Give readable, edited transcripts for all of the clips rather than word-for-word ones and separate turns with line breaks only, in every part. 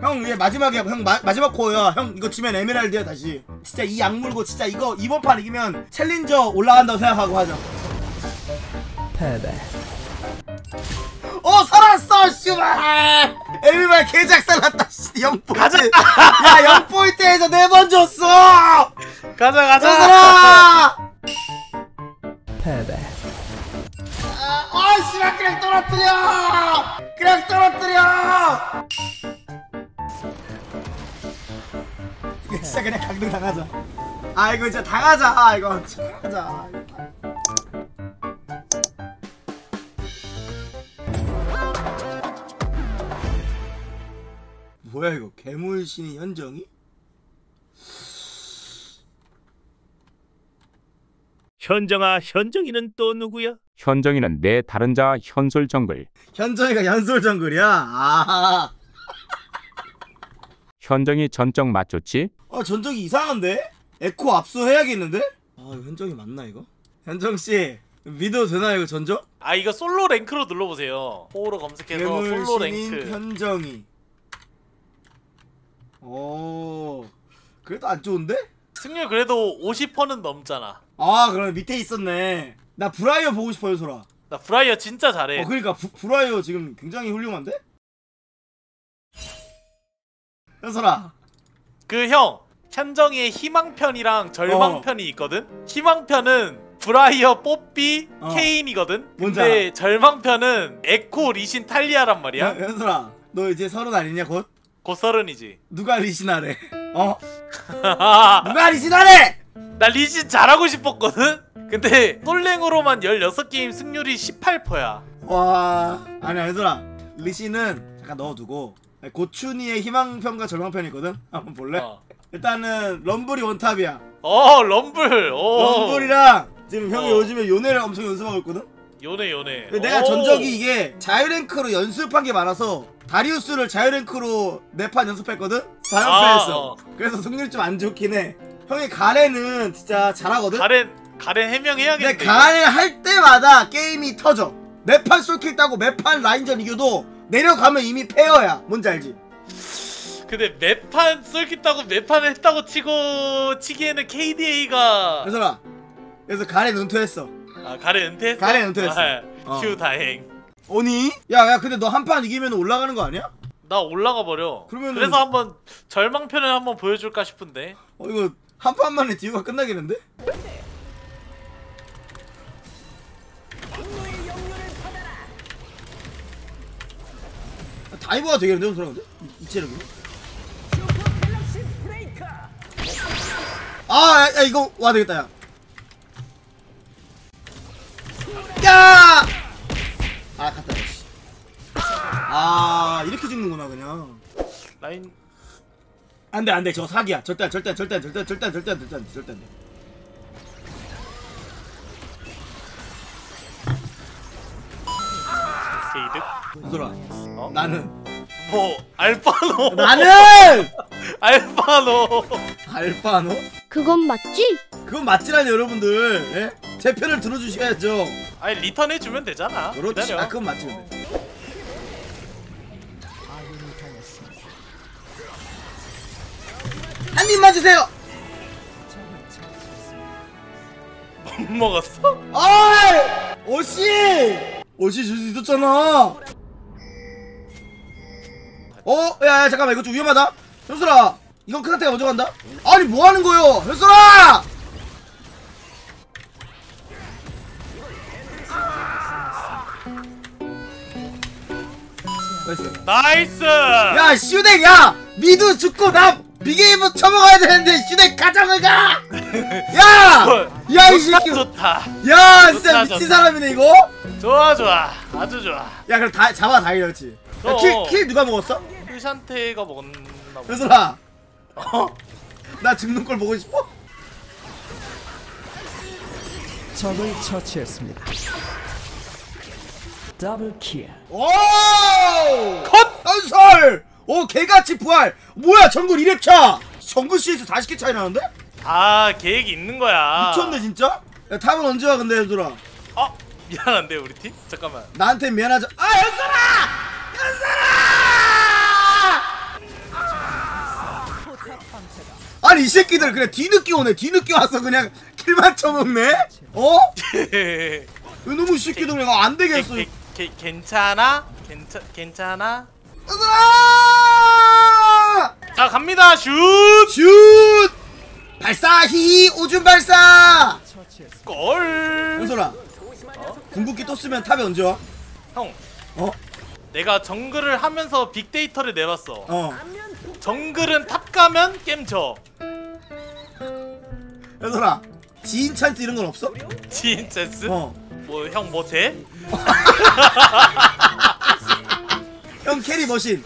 형 얘 마지막이야. 형 마지막 코어야. 형 이거 지면 에메랄드야 다시. 진짜 이 악물고 진짜 이거 이번 판 이기면 챌린저 올라간다고 생각하고 하자.
패배.
살았어 씨발. 에미말 개작살났다. 0포인트.
가자.
야 0포인트에서 4번 줬어.
가자.
패배.
씨발 그냥 떨어뜨려. 이거 진짜 그냥 강등 당하자. 이거 진짜 당하자. 이거 진짜 당하자. 뭐야 이거 괴물신이 현정이?
현정아, 현정이는 또 누구야?
현정이는 내 다른 자 현솔 정글.
현정이가 현솔 정글이야?
현정이 전적 맞췄지?
전적이 이상한데? 에코 압수해야겠는데? 이거 현정이 맞나 이거? 현정씨 믿어도 되나 이거 전적?
이거 솔로 랭크로 눌러보세요. 호로 검색해서 솔로
괴물신인
랭크.
현정이. 그래도 안 좋은데?
승률 그래도 50%는 넘잖아.
그럼 밑에 있었네. 나 브라이어 보고 싶어요 소라.
나 브라이어 진짜 잘해.
그러니까 브라이어 지금 굉장히 훌륭한데? 현솔아.
형 현정이의 희망편이랑 절망편이 있거든? 희망편은 브라이어, 뽀삐, 케인이거든? 근데 절망편은 에코, 리신, 탈리아란 말이야.
현솔아 너 이제 30 아니냐 곧?
곧 30이지.
누가 리신하래? 누가 리신하래?
나 리신 잘하고 싶었거든? 근데 솔랭으로만 16게임 승률이 18%야.
와 아니야 현솔아 리신은 잠깐 넣어두고 고춘이의 희망편과 절망편이거든? 한번 볼래? 일단은 럼블이 원탑이야.
럼블.
럼블이랑 지금 형이 요즘에 요네를 엄청 연습하고 있거든?
요네.
내가 전적이 이게 자유랭크로 연습한 게 많아서 다리우스를 자유랭크로 4판 연습했거든? 4연패했어. 그래서 승률이 좀 안 좋긴 해. 형이 가렌은 진짜 잘하거든?
가렌 해명해야겠네.
근데 가렌 할 때마다 게임이 터져. 매판 솔킬 따고 매판 라인전 이겨도 내려가면 이미 페어야. 뭔지 알지?
근데 매판 쏠깃다고 매판 했다고 치기에는 KDA가
그래서 가렌 은퇴했어.
가렌 은퇴했어?
가렌 은퇴했어.
휴 다행.
오니? 야 근데 너 한 판 이기면 올라가는 거 아니야?
나 올라가 버려.
그래서
한번 절망편을 한번 보여줄까 싶은데.
이거 한 판 만에 듀오가 끝나겠는데? 다이버가 되겠는데 형 근데? 이 체력이? 야 이거 와 되겠다 야! 갔다 이렇게 죽는구나 그냥.
라인
안돼 저거 사기야. 절대 안돼.
게이득?
얘들아 나는
알파노.
나는
알파노.
그건 맞지?
그건 맞지라니 여러분들. 예? 제 편을 들어주셔야죠.
리턴 해주면 되잖아.
그렇지.
기다려.
그건 맞지 근데. 한 입만 주세요.
못 먹었어?
오씨 줄 수 있었잖아. 야 잠깐만 이거 좀 위험하다. 현수라 이건 큰 상태가 먼저 간다. 아니 뭐 하는 거요 현수라.
나이스.
야 슈덱 야 미드 죽고 나 비게임을 쳐먹어야 되는데 슈덱 가정을 가. 야 이 새끼
좋다.
야 진짜 미친 사람이네 이거.
좋아 아주 좋아.
야 그럼 다 잡아 다이렇지. 킬 누가 먹었어?
크샨테가 먹었나 보다.
현수라 나 죽는 걸 보고 싶어?
적을 처치했습니다. 더블킬.
오! 컷! 건설! 오 개같이 부활! 뭐야 정글 2렙차! 정글 CS 40개 차이 나는데?
계획이 있는 거야.
미쳤네 진짜? 야 탑은 언제 와 근데 현수라?
미안한데 우리 팀? 잠깐만.
나한테 미안하죠. 현수라! 현수라! 아니 이 새끼들 그냥 뒤늦게 오네. 뒤늦게 와서 그냥 킬만 쳐먹네. 어? 이거 너무 이 새끼들 그냥 안 되겠어.
괜찮아? 괜찮아?
으아!
자 갑니다. 슛!
슛! 발사히 오줌 발사.
골!
현솔아. 궁극기 또 쓰면 탑에 언제 와?
형,
어?
내가 정글을 하면서 빅데이터를 내봤어.
어.
정글은 탑 가면 게임 져.
현솔아. 지인 찬스 이런 건 없어?
지인 찬스?
어.
뭐 형 뭐 돼?
형 캐리 머신.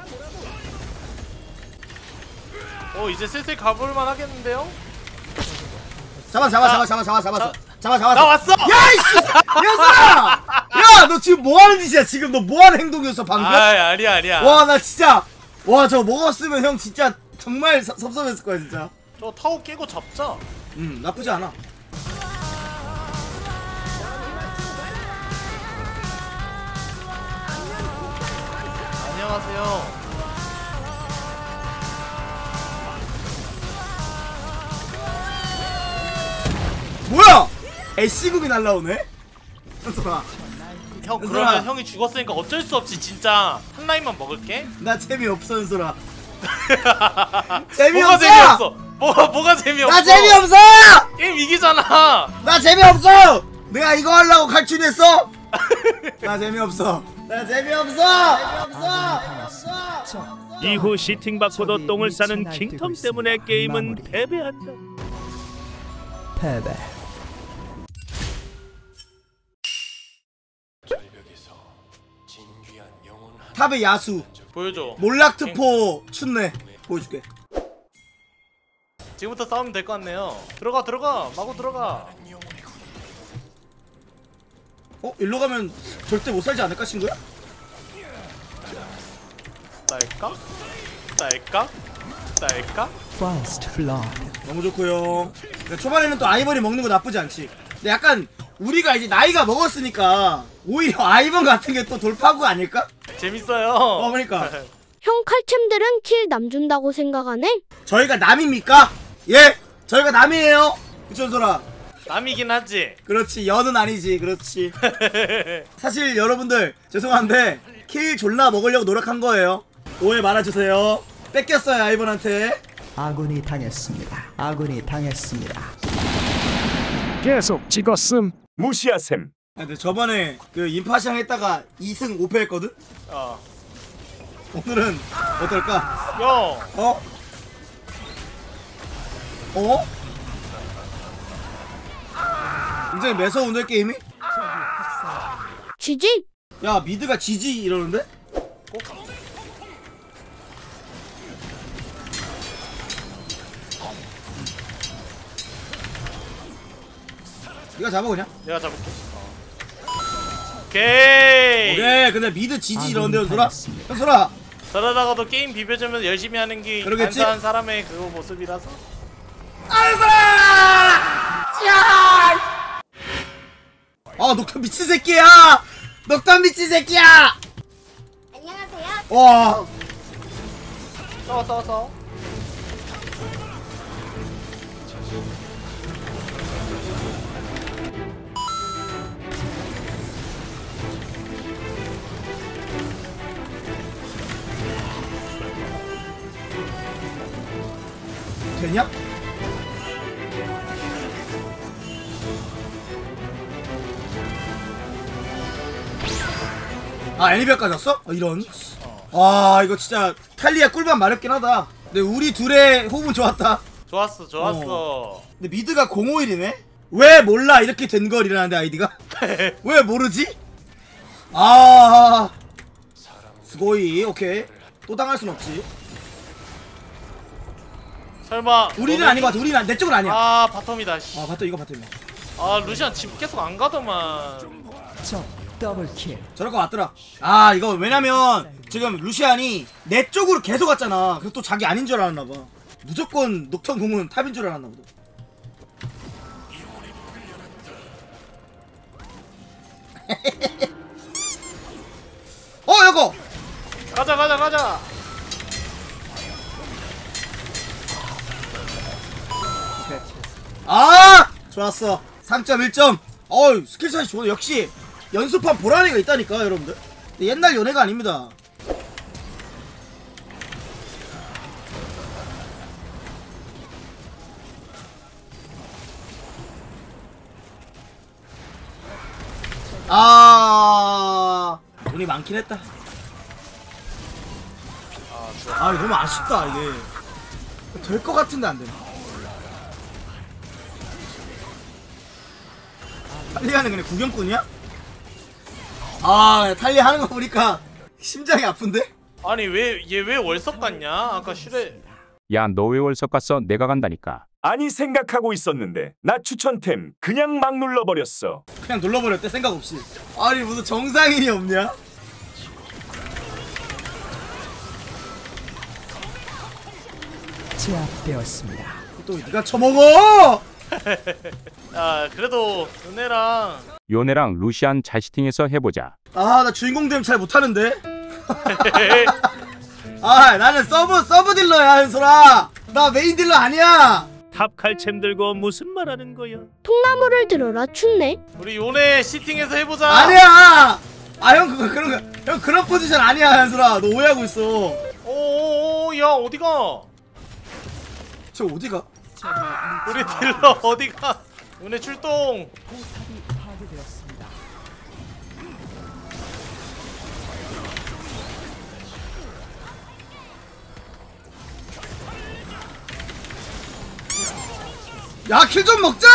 이제 슬슬 가볼만 하겠는데요?
잡았어.
나 왔어!
야 이씨! 현솔아! 야 너 지금 뭐 하는 짓이야? 지금 너 뭐 하는 행동이었어 방금?
아니야.
와 나 진짜 와 저거 먹었으면 형 진짜 정말 섭섭했을 거야 진짜.
저 타워 깨고 잡자.
나쁘지 않아.
안녕하세요.
뭐야? 애쉬국이 날라오네? 현솔아
형
은솔아.
그러면 형이 죽었으니까 어쩔 수 없이 진짜 한 라인만 먹을게.
나 재미없어 현솔아.
뭐가
재미없어!
재미없어? 뭐가 재미없어?
나 재미없어!
게임 이기잖아.
나 재미없어! 내가 이거 하려고 칼춤했어? 나 재미없어. 나 재미없어!
이후 시팅 받고도 똥을 싸는 킹텀 때문에 게임은 패배한다.
패배.
탑의 야수
보여줘.
몰락트포 춘내 보여줄게.
지금부터 싸우면 될 것 같네요. 들어가 마구 들어가.
일로 가면 절대 못 살지 않을까 친구야?
딸까?
First blood.
너무 좋고요. 그러니까 초반에는 또 아이번이 먹는 거 나쁘지 않지. 근데 약간 우리가 이제 나이가 먹었으니까 오히려 아이번 같은 게 또 돌파구 아닐까?
재밌어요.
그러니까
형 칼챔들은 킬 남준다고 생각하네?
저희가 남입니까? 예, 저희가 남이에요. 그쵸 소라?
남이긴 하지.
그렇지, 연은 아니지. 그렇지. 사실 여러분들 죄송한데 킬 졸라 먹으려고 노력한 거예요. 오해 말아주세요. 뺏겼어요 아이번한테.
아군이 당했습니다. 아군이 당했습니다.
계속 찍었음. 무시하셈.
근데 저번에 그 인파시장 했다가 2승 5패 했거든? 오늘은 어떨까?
야,
어? 어? 굉장히 매서운데 게임이?
지지?
야 미드가 지지 이러는데? 네가 잡아 그냥.
내가 잡을게. 오케이.
오케이. 근데 미드 지지 이러는데 현솔아?
당했습니다.
현솔아
저러다가도 게임 비벼주면 열심히 하는 게
그러겠지?
간사한 사람의 그 모습이라서.
아 녹탄 미친 새끼야! 녹탄 미친 새끼야!
안녕하세요.
와
싸워.
되냐? 아 애니비아까지 왔어? 이런. 아 이거 진짜 탈리아 꿀밤 마렵긴 하다. 근데 우리 둘의 호흡은 좋았다.
좋았어.
근데 미드가 051이네? 왜 몰라 이렇게 된 거리라는데 아이디가? 왜 모르지? 아 스고이 오케이. 또 당할 순 없지.
설마
우리는 아닌 것 같아. 우리는 내 쪽은 아니야.
아 바텀이다. 씨.
아 바텀 이거 바텀이야.
아 루시안 집 계속 안 가더만.
적 더블킬.
저럴 거 같더라. 아 이거 왜냐면 지금 루시안이 내 쪽으로 계속 왔잖아. 그래서 또 자기 아닌 줄 알았나봐. 무조건 녹턴 공은 탑인 줄 알았나보다. 이거
가자.
아 좋았어. 3.1점. 어우 스킬샷이 좋네. 역시 연습한 보라니가 있다니까 여러분들. 옛날 연애가 아닙니다. 돈이 많긴 했다. 아 이거 너무 아쉽다. 이게 될 것 같은데 안 되나? 탈리아는 그냥 구경꾼이야? 아 탈리아 하는 거 보니까 심장이 아픈데?
아니 얘 왜 월석 갔냐? 아까 실에
야, 너 왜 월석 갔어? 내가 간다니까.
아니 생각하고 있었는데 나 추천템 그냥 막 눌러버렸어.
그냥 눌러버렸대 생각 없이. 아니 무슨 정상인이 없냐?
제압되었습니다.
또 네가 처먹어!
아 그래도 은혜랑
요네랑 루시안 자시팅해서 해보자.
아 나 주인공 되면 잘 못하는데? 아 나는 서브 딜러야 현솔아. 나 메인 딜러 아니야.
탑 칼챔 들고 무슨 말하는 거야?
통나무를 들어라 춥네.
우리 요네 시팅해서 해보자.
아니야. 아 형 형 그런 포지션 아니야 현솔아. 너 오해하고 있어.
오오오 야 어디가?
저 어디가?
우리 딜러 어디가? 은혜 출동.
야 킬 좀 먹자!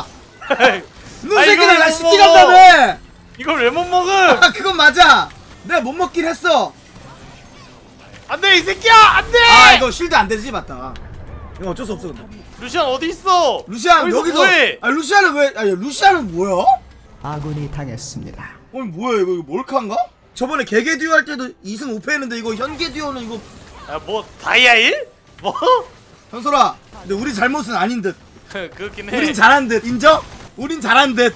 너
아,
새끼들
이걸
나
못
시티
먹어.
간다며!
이걸 왜 못 먹음?
아 그건 맞아. 내가 못 먹긴 했어.
안돼 이 새끼야 안돼.
아 이거 쉴드 안 되지 맞다. 이거 어쩔 수 없어 근데.
루시안 어디 있어?
루시안 여기서.
뭐해?
아 루시안은 왜? 아니 루시안은 뭐야?
아군이 당했습니다.
아니 뭐야 이거 몰카인가? 저번에 개개 듀오 할 때도 2승 5패 했는데 이거 현개 듀오는 이거
야뭐 다이아 1? 뭐?
현솔아 근데 우리 잘못은 아닌 듯.
그렇긴 해.
우린 잘한 듯 인정? 우린 잘한 듯.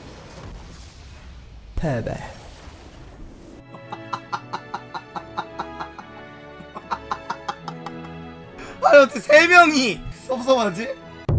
패배.
아니 어떻게 3명이 섭섭하지?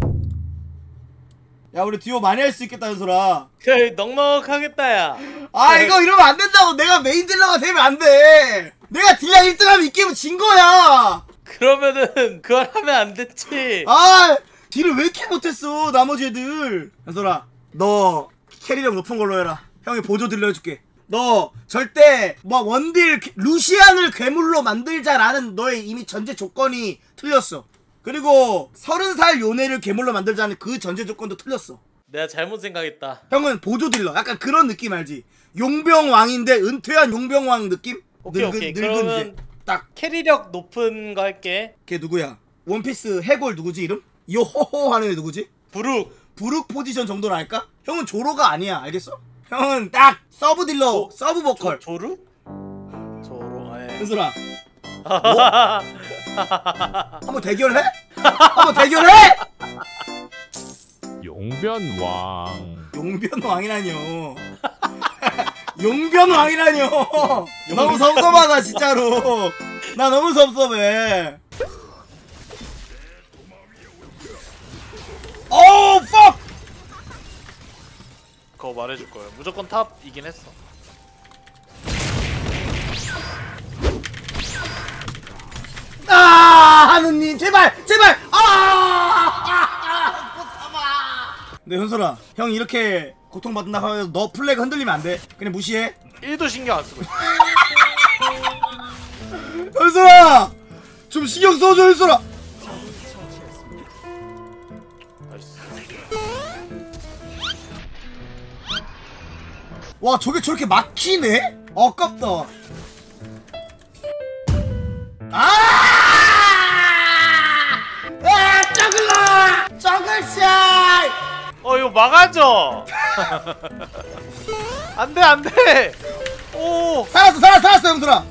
야 우리 듀오 많이 할 수 있겠다 현솔아.
그 넉넉하겠다 야.
아 이거 이러면 안 된다고. 내가 메인 딜러가 되면 안 돼. 내가 딜량 1등하면 이 게임은 진 거야.
그러면은 그걸 하면 안 됐지.
아 딜을 왜 이렇게 못했어 나머지 애들. 현솔아 너 캐리력 높은 걸로 해라. 형이 보조 딜러 해줄게. 너 절대 뭐 원딜 루시안을 괴물로 만들자라는 너의 이미 전제 조건이 틀렸어. 그리고 30살 요네를 괴물로 만들자는 그 전제 조건도 틀렸어.
내가 잘못 생각했다.
형은 보조 딜러 약간 그런 느낌 알지? 용병왕인데 은퇴한 용병왕 느낌?
오케이.
늙은
그러면
이제 딱
캐리력 높은 거 할게.
걔 누구야? 원피스 해골 누구지 이름? 요호호 하는 애 누구지? 부룩 포지션 정도는 알까? 형은 조로가 아니야 알겠어? 형은 딱 서브 딜러 서브 보컬.
조루? 조로. 예.
현솔아 뭐? 한번 대결해? 한번 대결해?
용변왕.
용변왕이라뇨. 용변왕이라뇨. 너무 섭섭하다 진짜로. 나 너무 섭섭해. 오우 퍽!
그거 말해줄 거예요. 무조건 탑이긴 했어.
아 하느님 제발 네 현솔아 형 이렇게 고통받는다 하면 너 플래그 흔들리면 안돼. 그냥 무시해.
1도 신경 안 쓰고 있어.
현솔아 좀 신경 써줘 현솔아.
나이스.
와 저게 막히네? 아깝다. 저글샷!
이거 막아줘. 안돼. 오.
살았어 형들아.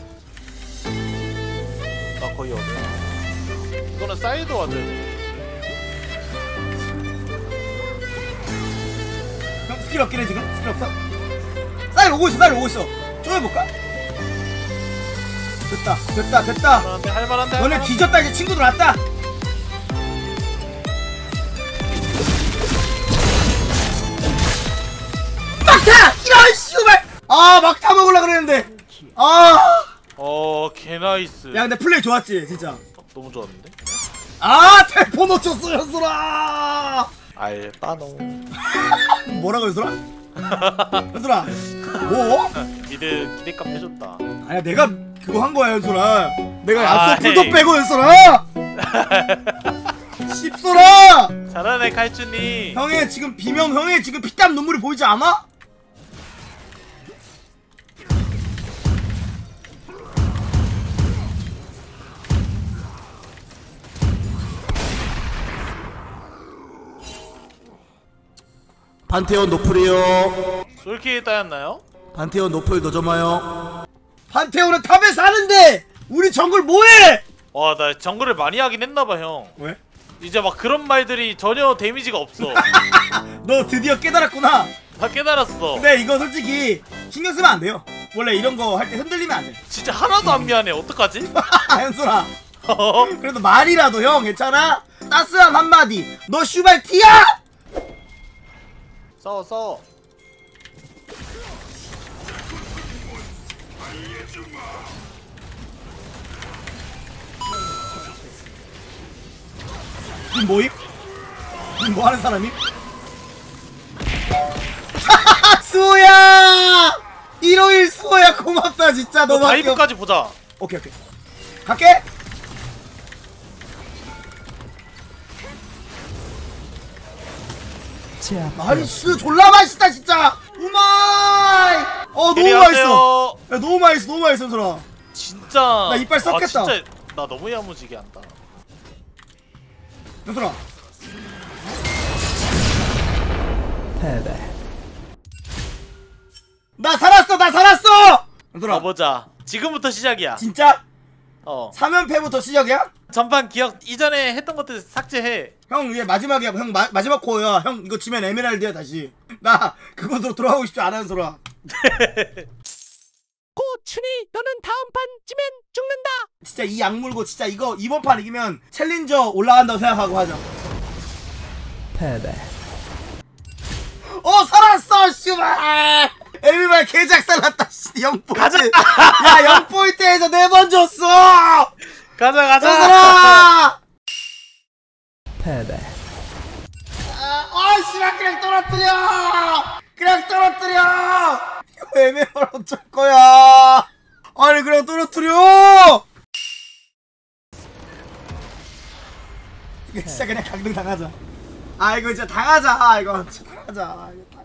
나 거의 어디야? 이거는 사이드 와줘야 돼.
형 스킬 없긴 해 지금? 스킬 없어? 쌀 오고 있어. 좀 해볼까? 됐다.
할만한데.
너네 뒤졌다 이제 친구들 왔다. 막타! 이런 씨발! 아 막타 먹으려 그랬는데.
개나이스.
야 근데 플레이 좋았지 진짜.
너무 좋았는데?
대포 놓쳤어 현솔아.
알바노.
뭐라고 현솔아? 현솔아 뭐?
미드 기대값 해줬다.
아니야 내가 그거 한 거야 현솔아. 내가 야쏘
헤이.
꿀도 빼고 현솔아. 씹소라.
잘하네 칼준이.
형의 지금 비명, 형의 지금 피땀 눈물이 보이지 않아? 판테온 노플이요.
솔킬이 따였나요?
판테온 노플 노점아요. 판테온은 탑에 사는데 우리 정글 뭐해?
와 나 정글을 많이 하긴 했나봐 형.
왜?
이제 막 그런 말들이 전혀 데미지가 없어.
너 드디어 깨달았구나.
다 깨달았어.
근데 이거 솔직히 신경 쓰면 안 돼요. 원래 이런 거 할 때 흔들리면 안 돼.
진짜 하나도 안 미안해. 어떡하지?
현솔아. 그래도 말이라도 형 괜찮아? 따스한 한마디. 너 슈발 티야?
싸워.
니 뭐임? 니 뭐하는 사람임? 수호야! 151 수호야 고맙다 진짜
너
너밖에
다이브까지 보자.
오케이 갈게! 나이스 졸라 맛있다 진짜! 우마이! 너무 맛있어! 야 너무 맛있어 현솔아.
진짜.
나 이빨 썩겠다.
진짜 나 너무 야무지게 한다.
현솔아
패배.
나 살았어 현솔아.
가보자. 지금부터 시작이야.
진짜?
3연패부터
시작이야?
전판 기억 이전에 했던 것들 삭제해.
형 이게 마지막이야. 형 마지막 코어야. 형 이거 지면 에메랄드야 다시. 나 그것으로 돌아가고 싶지 않아 현솔아.
고춘이 너는 다음 판쯤엔 죽는다.
진짜 이 악물고 진짜 이거 이번 판 이기면 챌린저 올라간다고 생각하고 하자.
패배.
살았어 씨발. 에미말 개작살 났다 씨. 0포인트. 야 0포인트에서 4번 줬어.
가자.
현솔아.
패배.
씨발 그냥 떨어뜨려. 이거 에메랄 어쩔 거야. 아니 그냥 떨어뜨려. 이거 진짜 그냥 강등 당하자. 이거 진짜 당하자. 이거 진짜 당하자.